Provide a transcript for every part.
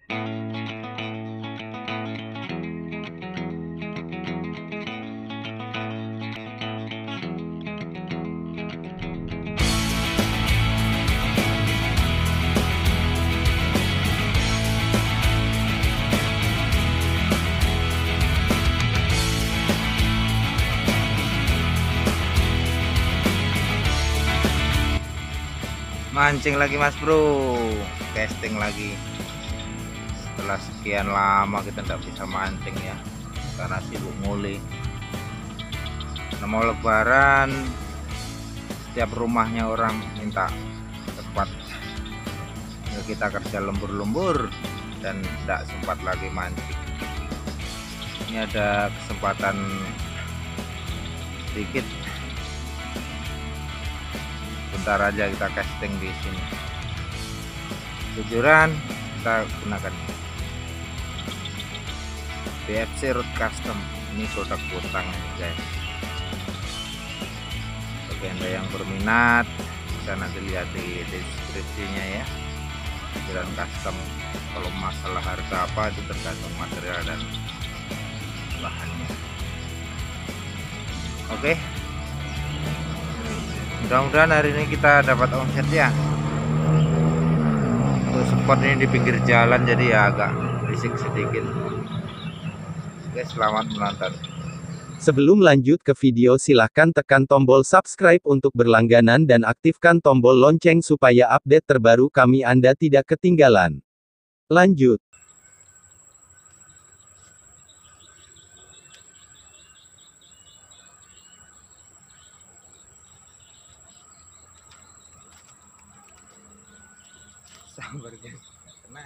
Mancing lagi Mas Bro, casting lagi. Setelah sekian lama kita tidak bisa mancing ya, karena sibuk nguli. Nah, mau lebaran, setiap rumahnya orang minta cepat. Ya, kita kerja lembur-lembur dan tidak sempat lagi mancing. Ini ada kesempatan sedikit. Bentar aja kita casting di sini. Tujuan kita gunakan BFC Root Custom. Ini produk botang ini guys. Bagi Anda yang berminat bisa nanti lihat di deskripsinya ya. Tujuan custom. Kalau masalah harga apa itu tergantung material dan bahannya. Oke. Mudah-mudahan hari ini kita dapat omset ya. Untuk spot ini di pinggir jalan jadi ya agak risik sedikit. Oke, selamat menonton. Sebelum lanjut ke video silahkan tekan tombol subscribe untuk berlangganan dan aktifkan tombol lonceng supaya update terbaru kami Anda tidak ketinggalan. Lanjut. Sabar guys, kena.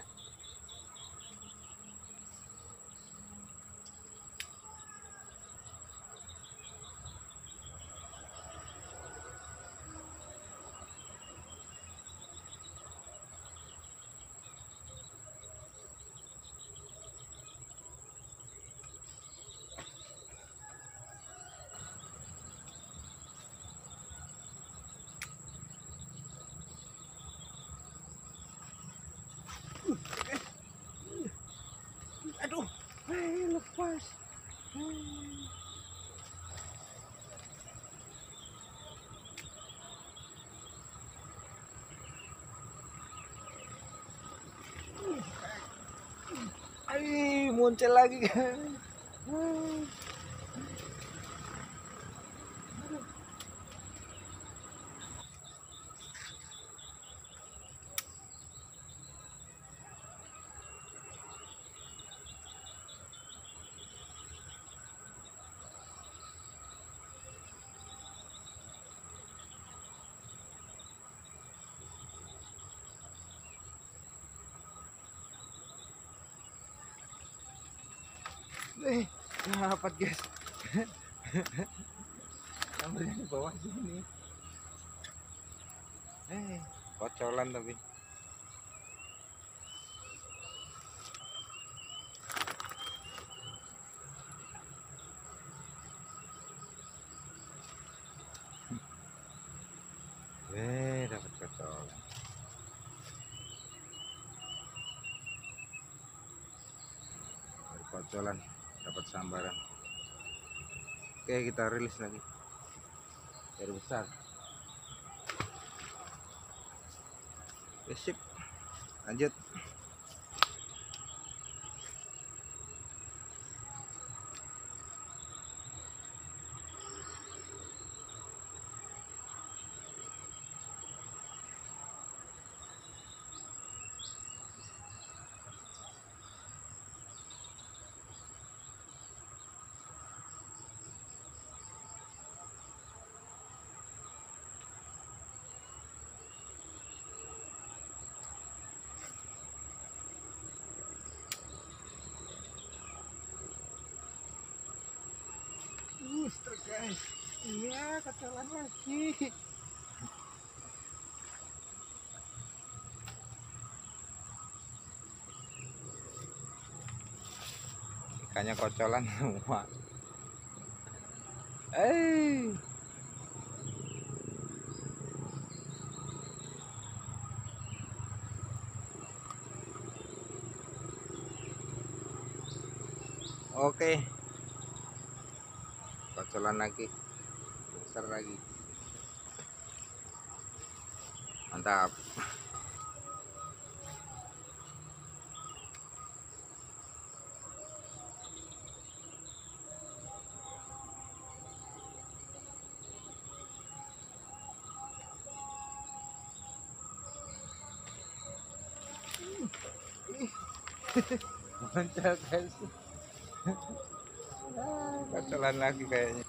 Aduh, lepas. Muncul lagi kan. Dapat guys. Sambalnya di bawah sini. Kocolan tapi. Dapat kocolan. Kocolan, dapat sambaran. Oke, kita rilis lagi biar besar. Oke, sip, lanjut. Guys, iya kocolan lagi. Ikannya kocolan semua. Oke, kocolan lagi, besar lagi, mantap. Mantap guys. Kocolan lagi kayaknya.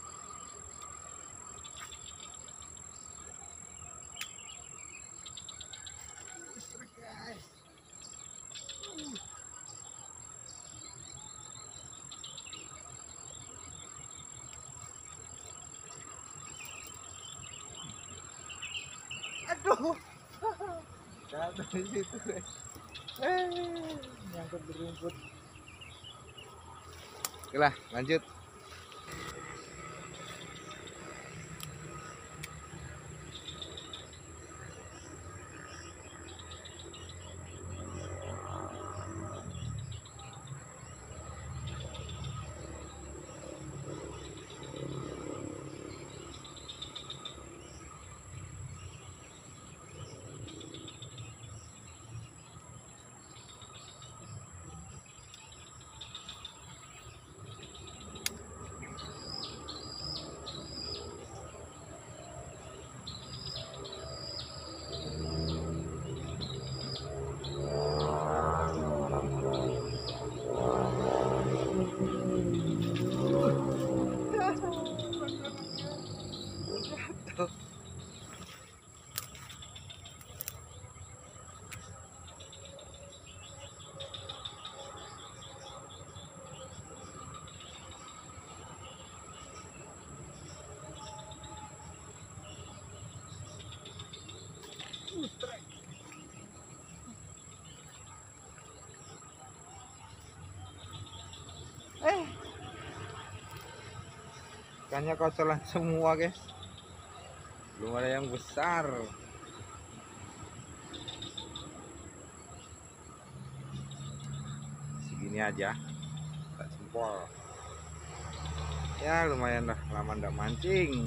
Aduh, jatuh di situ guys. Nyangkut di rumput. Oke lah, lanjut. Ikannya kocolan semua guys, belum ada yang besar. Segini aja, tak jempol ya, lumayan lah, lama ndak mancing.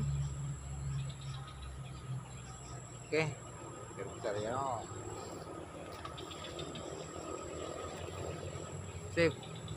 Oke, biar besar ya. Sip.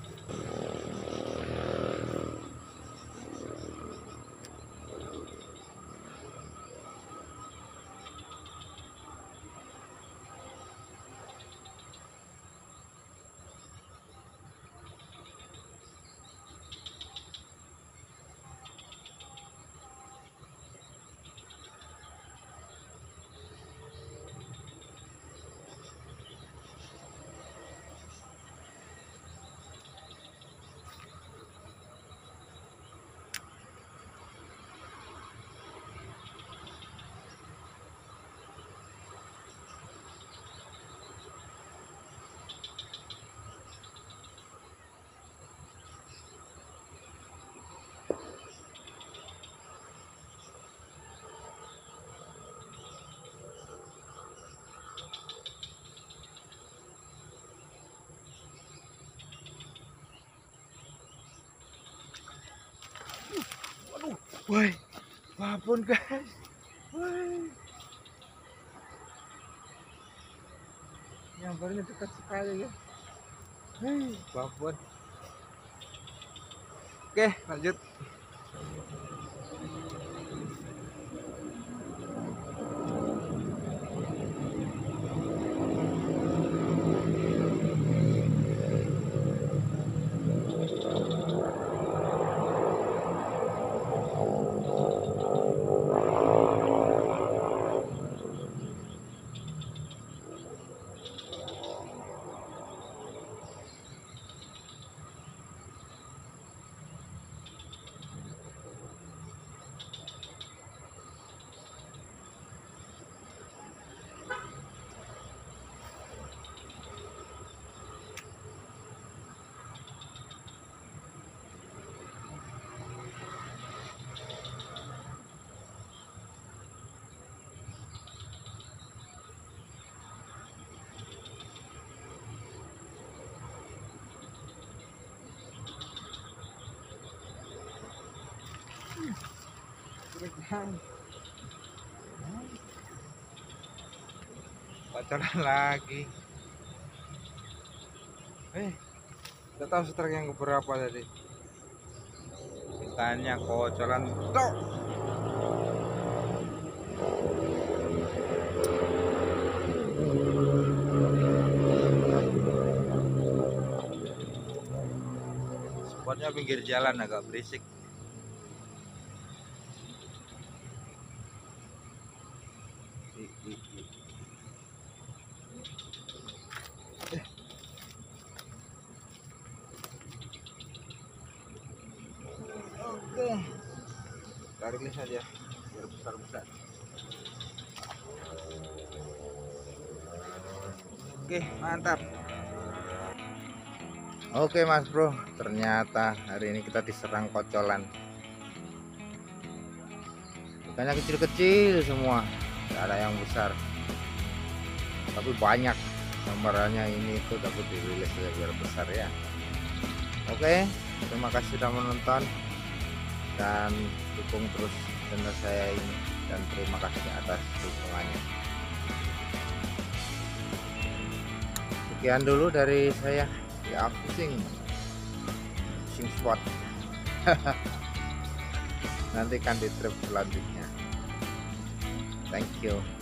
Woi, babon guys. Woi, nyambarnya dekat sekali ya. Hei, babon. Oke, lanjut. Kocolan lagi. Gak tahu strike yang keberapa tadi. Ikannya kocolan tok. Spotnya pinggir jalan, agak berisik. Oke, tarik ini saja biar besar-besar. Oke, mantap. Oke Mas Bro, ternyata hari ini kita diserang kocolan. Ikannya kecil-kecil semua, tidak ada yang besar, tapi banyak. Gambarannya ini itu dapat dirilis biar besar ya. Oke, terima kasih sudah menonton dan dukung terus channel saya ini, dan terima kasih atas dukungannya. Sekian dulu dari saya di fishing spot. Nantikan di trip selanjutnya. Thank you.